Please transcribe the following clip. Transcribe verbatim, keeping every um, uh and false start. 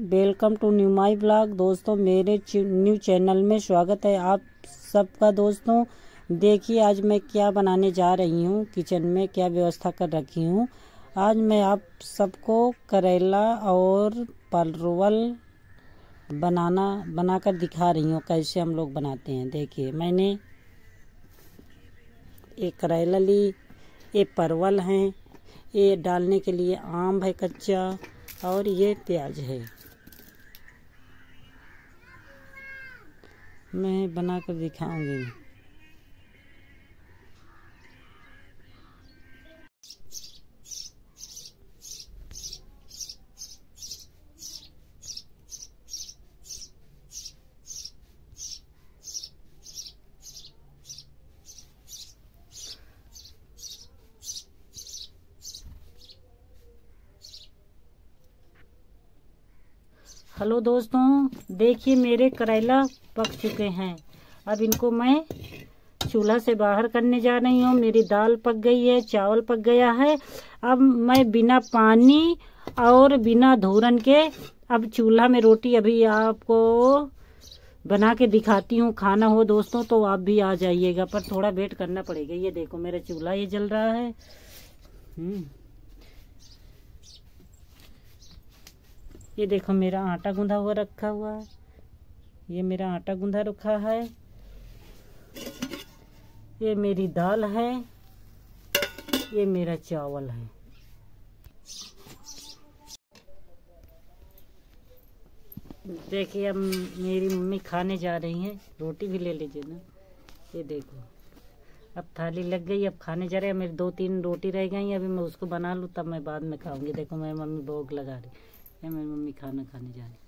Welcome to new my blog. दोस्तों मेरे new channel में स्वागत है आप सबका। दोस्तों देखिए आज मैं क्या बनाने जा रही हूँ, किचन में क्या व्यवस्था कर रखी हूँ। आज मैं आप सबको करेला और परवल बनाना बनाकर दिखा रही हूँ, कैसे हम लोग बनाते हैं। देखिए मैंने एक करेला ली, ये परवल हैं, ये डालने के लिए आम है कच्चा, और ये प्याज है। मैं बनाकर दिखाऊंगी। हेलो दोस्तों, देखिए मेरे करेला पक चुके हैं। अब इनको मैं चूल्हा से बाहर करने जा रही हूँ। मेरी दाल पक गई है, चावल पक गया है। अब मैं बिना पानी और बिना धूरन के अब चूल्हा में रोटी अभी आपको बना के दिखाती हूँ। खाना हो दोस्तों तो आप भी आ जाइएगा, पर थोड़ा वेट करना पड़ेगा। ये देखो मेरा चूल्हा ये जल रहा है। हम्म ये देखो मेरा आटा गूंधा हुआ रखा हुआ है। ये मेरा आटा गूंधा रखा है। ये मेरी दाल है, ये मेरा चावल है। देखिए अब मेरी मम्मी खाने जा रही हैं। रोटी भी ले लीजिए ना। ये देखो अब थाली लग गई, अब खाने जा रहे हैं। मेरी दो तीन रोटी रह गई, अभी मैं उसको बना लूँ तब मैं बाद में खाऊंगी। देखो मेरी मम्मी भोग लगा रही है, मेरी मम्मी खाना खाने जा रही है।